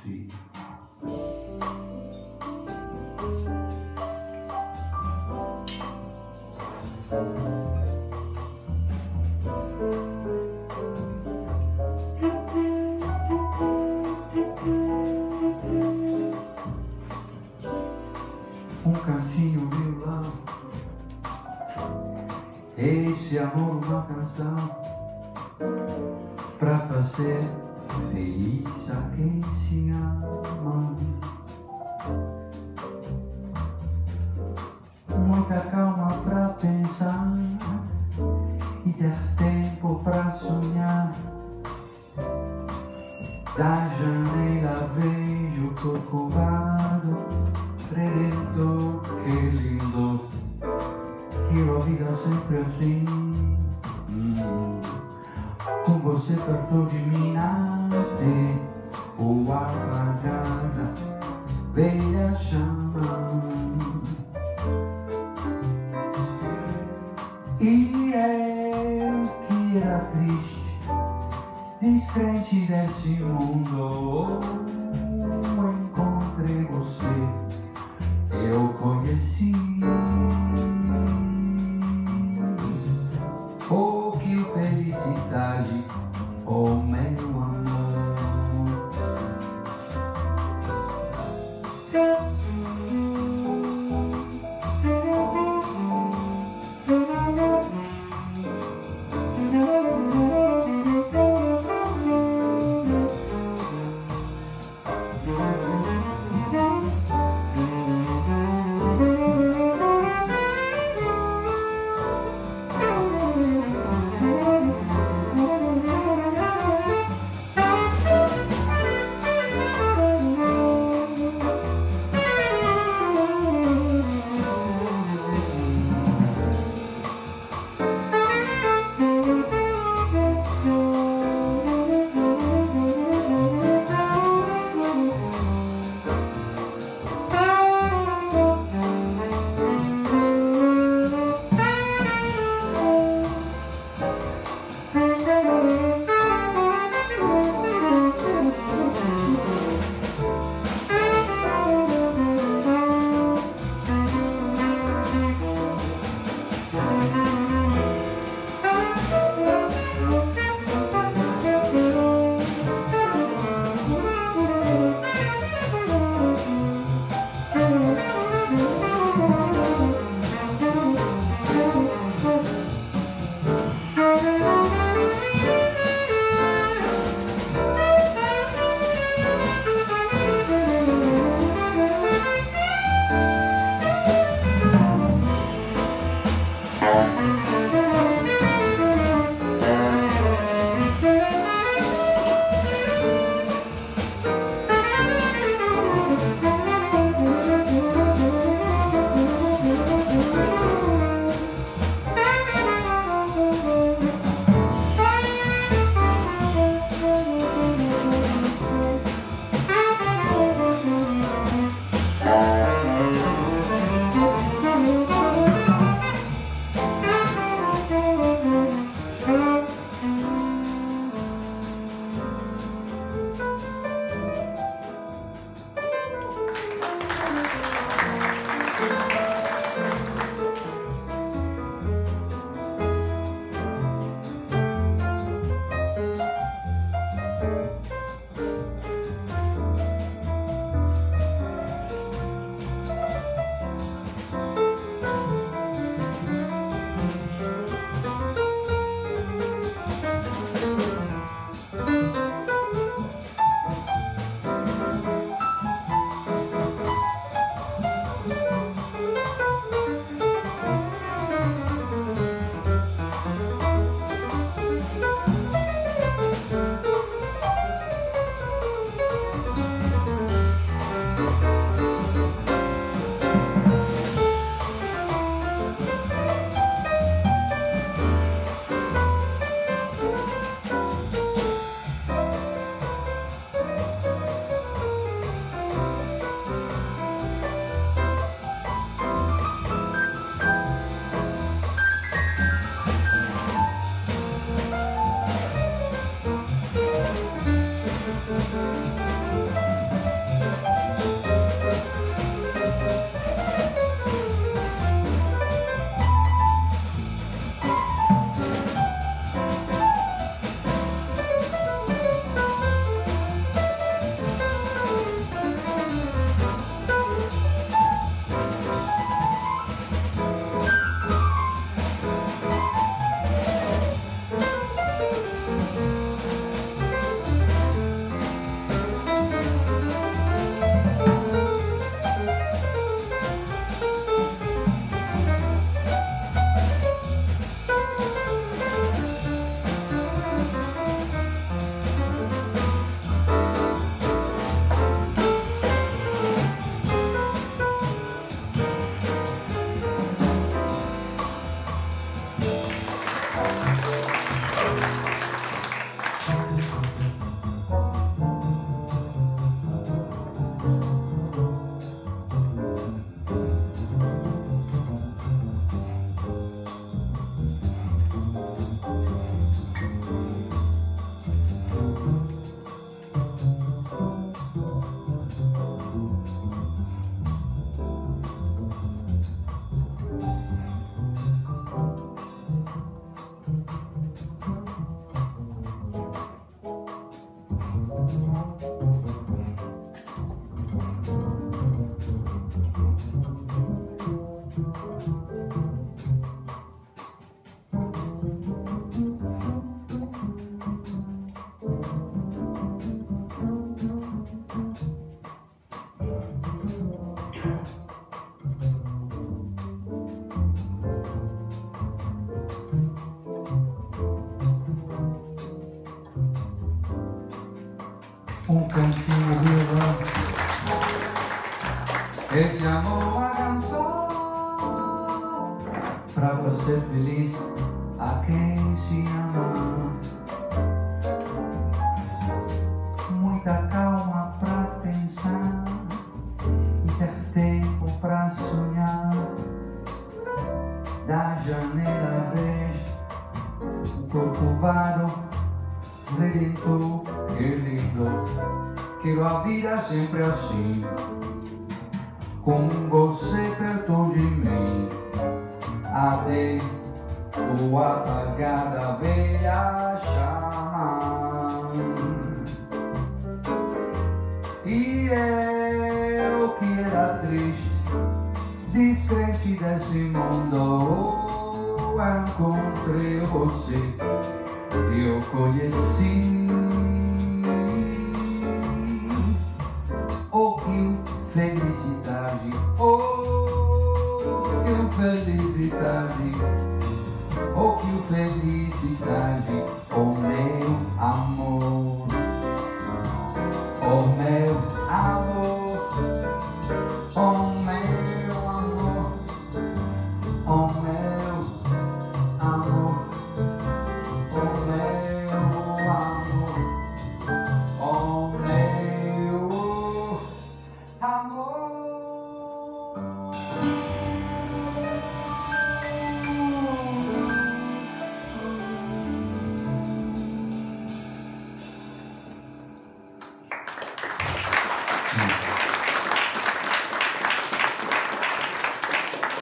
Sim. Um cantinho, violão, esse amor, uma canção pra fazer feliz a quem se ama. Muita calma pra pensar e ter tempo pra sonhar. Da janela vejo o corcovado redentor, que lindo, que a vida sempre assim. Com você perto de mim nasce o apagada velha chama. E eu que era triste, descrente desse mundo, encontrei você, eu conheci. Oh, que felicidade, oh meu amor. um cantinho viva. Esse amor é canção pra você feliz, a quem se ama. Muita calma pra pensar e ter tempo pra sonhar. Da janela vejo o Corcovado Redentor, que lindo. Quero a vida sempre assim, com você perto de mim, até o apagar da velha chama. E eu que era triste, descrente desse mundo, encontrei você e eu conheci. Oh, que felicidade, oh, que felicidade, oh, que felicidade.